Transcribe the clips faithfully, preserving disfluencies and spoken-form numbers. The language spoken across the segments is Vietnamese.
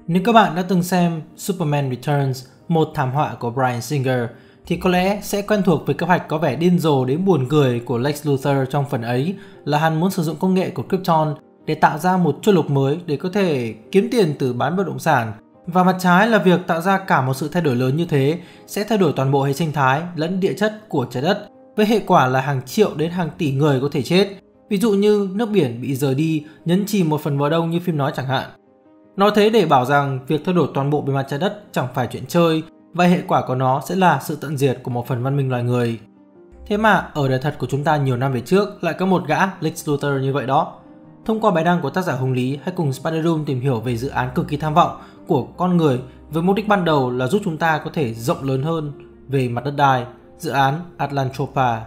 Nếu các bạn đã từng xem Superman Returns, một thảm họa của Bryan Singer, thì có lẽ sẽ quen thuộc với kế hoạch có vẻ điên rồ đến buồn cười của Lex Luthor trong phần ấy là hắn muốn sử dụng công nghệ của Krypton để tạo ra một châu lục mới để có thể kiếm tiền từ bán bất động sản. Và mặt trái là việc tạo ra cả một sự thay đổi lớn như thế sẽ thay đổi toàn bộ hệ sinh thái lẫn địa chất của trái đất, với hệ quả là hàng triệu đến hàng tỷ người có thể chết. Ví dụ như nước biển bị rời đi, nhấn chìm một phần bờ đông như phim nói chẳng hạn. Nói thế để bảo rằng việc thay đổi toàn bộ bề mặt trái đất chẳng phải chuyện chơi, và hệ quả của nó sẽ là sự tận diệt của một phần văn minh loài người. Thế mà ở đời thật của chúng ta nhiều năm về trước lại có một gã Lex Luthor như vậy đó. Thông qua bài đăng của tác giả Hùng Lý, hãy cùng Spider Room tìm hiểu về dự án cực kỳ tham vọng của con người với mục đích ban đầu là giúp chúng ta có thể rộng lớn hơn về mặt đất đai, dự án Atlantropa.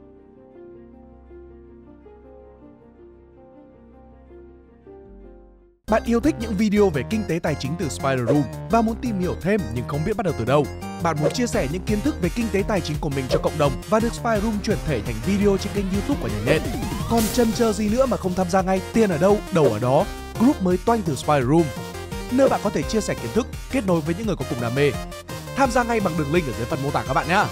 Bạn yêu thích những video về kinh tế tài chính từ Spider Room và muốn tìm hiểu thêm nhưng không biết bắt đầu từ đâu. Bạn muốn chia sẻ những kiến thức về kinh tế tài chính của mình cho cộng đồng và được Spider Room chuyển thể thành video trên kênh YouTube của nhà nhện. Còn chần chờ gì nữa mà không tham gia ngay? Tiền ở đâu, đầu ở đó. Group mới toanh từ Spider Room, nơi bạn có thể chia sẻ kiến thức, kết nối với những người có cùng đam mê. Tham gia ngay bằng đường link ở dưới phần mô tả các bạn nhé.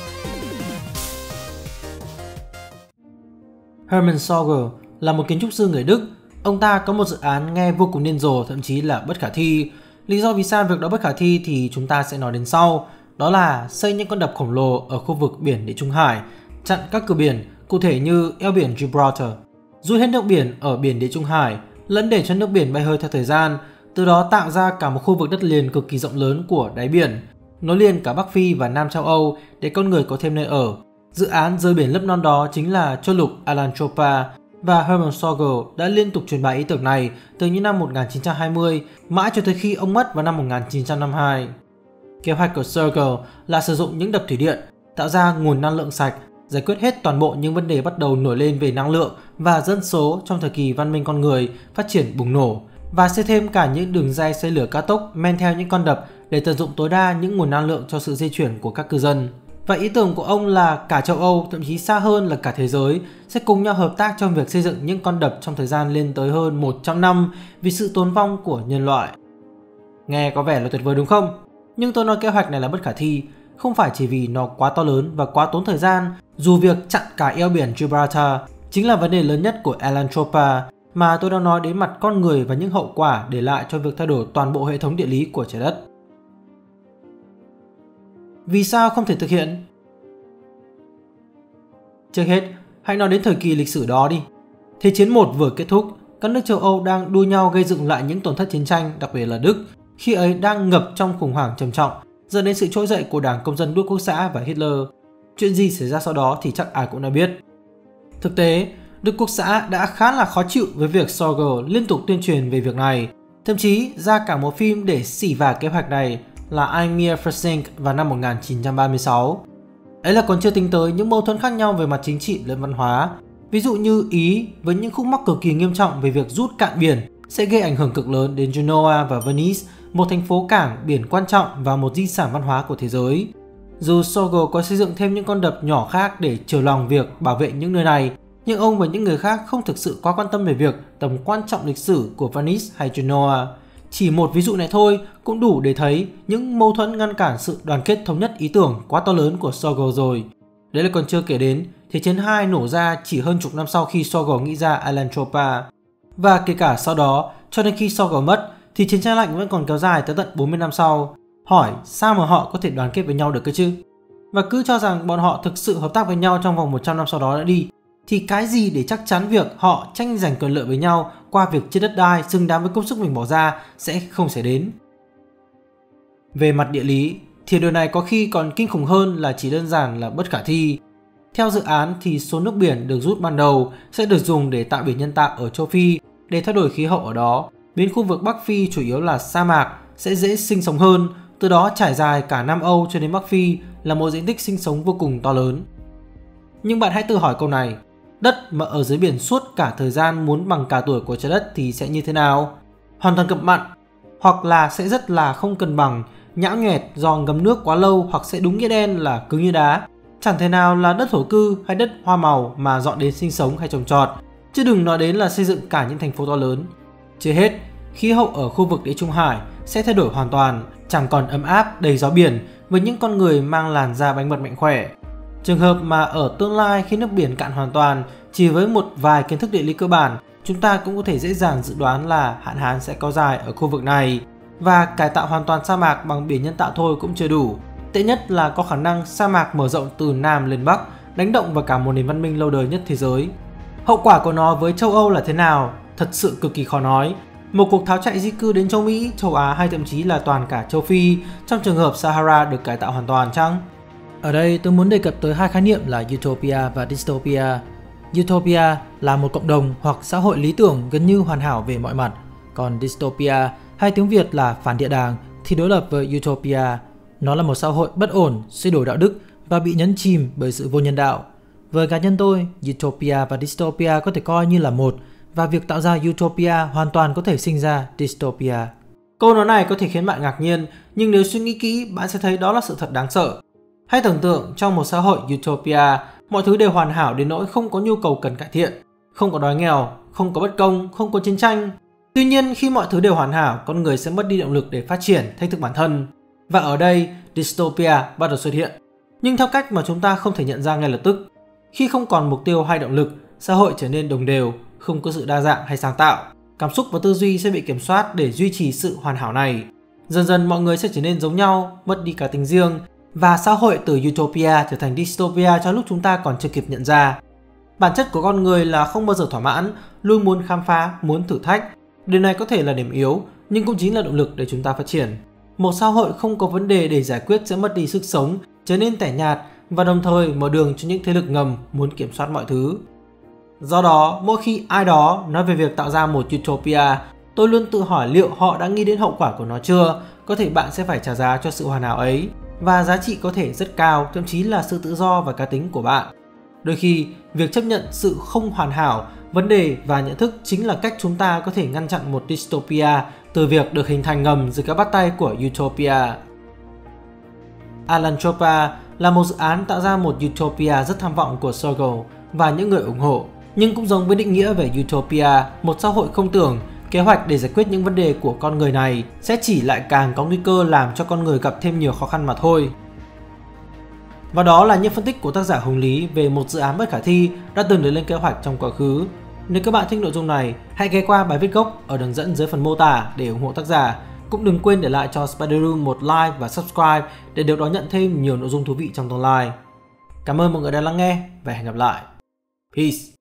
Hermann Sorger là một kiến trúc sư người Đức. Ông ta có một dự án nghe vô cùng điên rồ, thậm chí là bất khả thi. Lý do vì sao việc đó bất khả thi thì chúng ta sẽ nói đến sau. Đó là xây những con đập khổng lồ ở khu vực biển Địa Trung Hải, chặn các cửa biển, cụ thể như eo biển Gibraltar, rút hết nước biển ở biển Địa Trung Hải, lẫn để cho nước biển bay hơi theo thời gian, từ đó tạo ra cả một khu vực đất liền cực kỳ rộng lớn của đáy biển, nối liền cả Bắc Phi và Nam châu Âu để con người có thêm nơi ở. Dự án rơi biển lấp non đó chính là châu lục Atlantropa, và Hermann Sorger đã liên tục truyền bá ý tưởng này từ những năm một nghìn chín trăm hai mươi mãi cho tới khi ông mất vào năm một nghìn chín trăm năm mươi hai. Kế hoạch của Sorger là sử dụng những đập thủy điện, tạo ra nguồn năng lượng sạch, giải quyết hết toàn bộ những vấn đề bắt đầu nổi lên về năng lượng và dân số trong thời kỳ văn minh con người phát triển bùng nổ, và xây thêm cả những đường ray xây lửa cao tốc men theo những con đập để tận dụng tối đa những nguồn năng lượng cho sự di chuyển của các cư dân. Và ý tưởng của ông là cả châu Âu, thậm chí xa hơn là cả thế giới, sẽ cùng nhau hợp tác trong việc xây dựng những con đập trong thời gian lên tới hơn một trăm năm vì sự tồn vong của nhân loại. Nghe có vẻ là tuyệt vời đúng không? Nhưng tôi nói kế hoạch này là bất khả thi, không phải chỉ vì nó quá to lớn và quá tốn thời gian, dù việc chặn cả eo biển Gibraltar chính là vấn đề lớn nhất của Atlantropa, mà tôi đang nói đến mặt con người và những hậu quả để lại cho việc thay đổi toàn bộ hệ thống địa lý của trái đất. Vì sao không thể thực hiện? Trước hết, hãy nói đến thời kỳ lịch sử đó đi. Thế chiến một vừa kết thúc, các nước châu Âu đang đua nhau gây dựng lại những tổn thất chiến tranh, đặc biệt là Đức, khi ấy đang ngập trong khủng hoảng trầm trọng, dẫn đến sự trỗi dậy của Đảng Công dân Đức Quốc xã và Hitler. Chuyện gì xảy ra sau đó thì chắc ai cũng đã biết. Thực tế, Đức Quốc xã đã khá là khó chịu với việc Sorger liên tục tuyên truyền về việc này, thậm chí ra cả một phim để xỉ vả kế hoạch này là Ein Mir Versink vào năm một nghìn chín trăm ba mươi sáu. Ấy là còn chưa tính tới những mâu thuẫn khác nhau về mặt chính trị lẫn văn hóa. Ví dụ như Ý với những khúc mắc cực kỳ nghiêm trọng về việc rút cạn biển sẽ gây ảnh hưởng cực lớn đến Genoa và Venice, một thành phố cảng biển quan trọng và một di sản văn hóa của thế giới. Dù Sorger có xây dựng thêm những con đập nhỏ khác để chiều lòng việc bảo vệ những nơi này, nhưng ông và những người khác không thực sự quá quan tâm về việc tầm quan trọng lịch sử của Venice hay Genoa. Chỉ một ví dụ này thôi cũng đủ để thấy những mâu thuẫn ngăn cản sự đoàn kết thống nhất ý tưởng quá to lớn của Sorger rồi. Đấy là còn chưa kể đến Thế chiến hai nổ ra chỉ hơn chục năm sau khi Sorger nghĩ ra Atlantropa. Và kể cả sau đó, cho đến khi Sorger mất, thì chiến tranh lạnh vẫn còn kéo dài tới tận bốn mươi năm sau. Hỏi sao mà họ có thể đoàn kết với nhau được cơ chứ? Và cứ cho rằng bọn họ thực sự hợp tác với nhau trong vòng một trăm năm sau đó đã đi, thì cái gì để chắc chắn việc họ tranh giành quyền lợi với nhau qua việc chia đất đai xứng đáng với công sức mình bỏ ra sẽ không xảy đến. Về mặt địa lý, thì điều này có khi còn kinh khủng hơn là chỉ đơn giản là bất khả thi. Theo dự án thì số nước biển được rút ban đầu sẽ được dùng để tạo biển nhân tạo ở châu Phi để thay đổi khí hậu ở đó, biến khu vực Bắc Phi chủ yếu là sa mạc sẽ dễ sinh sống hơn, từ đó trải dài cả Nam Âu cho đến Bắc Phi là một diện tích sinh sống vô cùng to lớn. Nhưng bạn hãy tự hỏi câu này, đất mà ở dưới biển suốt cả thời gian muốn bằng cả tuổi của trái đất thì sẽ như thế nào? Hoàn toàn cập mặn, hoặc là sẽ rất là không cân bằng, nhão nhoẹt do ngấm nước quá lâu, hoặc sẽ đúng nghĩa đen là cứng như đá. Chẳng thể nào là đất thổ cư hay đất hoa màu mà dọn đến sinh sống hay trồng trọt, chứ đừng nói đến là xây dựng cả những thành phố to lớn. Chưa hết, khí hậu ở khu vực Địa Trung Hải sẽ thay đổi hoàn toàn, chẳng còn ấm áp đầy gió biển với những con người mang làn da bánh mật mạnh khỏe. Trường hợp mà ở tương lai khi nước biển cạn hoàn toàn, chỉ với một vài kiến thức địa lý cơ bản, chúng ta cũng có thể dễ dàng dự đoán là hạn hán sẽ kéo dài ở khu vực này. Và cải tạo hoàn toàn sa mạc bằng biển nhân tạo thôi cũng chưa đủ. Tệ nhất là có khả năng sa mạc mở rộng từ Nam lên Bắc, đánh động vào cả một nền văn minh lâu đời nhất thế giới. Hậu quả của nó với châu Âu là thế nào? Thật sự cực kỳ khó nói. Một cuộc tháo chạy di cư đến châu Mỹ, châu Á hay thậm chí là toàn cả châu Phi trong trường hợp Sahara được cải tạo hoàn toàn chăng? Ở đây tôi muốn đề cập tới hai khái niệm là Utopia và Dystopia. Utopia là một cộng đồng hoặc xã hội lý tưởng gần như hoàn hảo về mọi mặt, còn Dystopia hay tiếng Việt là phản địa đàng thì đối lập với Utopia. Nó là một xã hội bất ổn, suy đồi đạo đức và bị nhấn chìm bởi sự vô nhân đạo. Với cá nhân tôi, Utopia và Dystopia có thể coi như là một, và việc tạo ra Utopia hoàn toàn có thể sinh ra Dystopia. Câu nói này có thể khiến bạn ngạc nhiên, nhưng nếu suy nghĩ kỹ, bạn sẽ thấy đó là sự thật đáng sợ. Hãy tưởng tượng trong một xã hội Utopia, mọi thứ đều hoàn hảo đến nỗi không có nhu cầu cần cải thiện, không có đói nghèo, không có bất công, không có chiến tranh. Tuy nhiên, khi mọi thứ đều hoàn hảo, con người sẽ mất đi động lực để phát triển, thách thức bản thân. Và ở đây, Dystopia bắt đầu xuất hiện. Nhưng theo cách mà chúng ta không thể nhận ra ngay lập tức. Khi không còn mục tiêu hay động lực, xã hội trở nên đồng đều, không có sự đa dạng hay sáng tạo. Cảm xúc và tư duy sẽ bị kiểm soát để duy trì sự hoàn hảo này. Dần dần mọi người sẽ trở nên giống nhau, mất đi cá tính riêng, và xã hội từ Utopia trở thành Dystopia trong lúc chúng ta còn chưa kịp nhận ra. Bản chất của con người là không bao giờ thỏa mãn, luôn muốn khám phá, muốn thử thách. Điều này có thể là điểm yếu, nhưng cũng chính là động lực để chúng ta phát triển. Một xã hội không có vấn đề để giải quyết sẽ mất đi sức sống, trở nên tẻ nhạt và đồng thời mở đường cho những thế lực ngầm muốn kiểm soát mọi thứ. Do đó, mỗi khi ai đó nói về việc tạo ra một Utopia, tôi luôn tự hỏi liệu họ đã nghĩ đến hậu quả của nó chưa. Có thể bạn sẽ phải trả giá cho sự hoàn hảo ấy, và giá trị có thể rất cao, thậm chí là sự tự do và cá tính của bạn. Đôi khi, việc chấp nhận sự không hoàn hảo, vấn đề và nhận thức chính là cách chúng ta có thể ngăn chặn một dystopia từ việc được hình thành ngầm dưới các bắt tay của Utopia. Allantropa là một dự án tạo ra một Utopia rất tham vọng của Sogol và những người ủng hộ, nhưng cũng giống với định nghĩa về Utopia, một xã hội không tưởng, kế hoạch để giải quyết những vấn đề của con người này sẽ chỉ lại càng có nguy cơ làm cho con người gặp thêm nhiều khó khăn mà thôi. Và đó là những phân tích của tác giả Hùng Lý về một dự án bất khả thi đã từng được lên kế hoạch trong quá khứ. Nếu các bạn thích nội dung này, hãy ghé qua bài viết gốc ở đường dẫn dưới phần mô tả để ủng hộ tác giả. Cũng đừng quên để lại cho Spider Room một like và subscribe để được đón nhận thêm nhiều nội dung thú vị trong tương lai. Cảm ơn mọi người đã lắng nghe và hẹn gặp lại. Peace!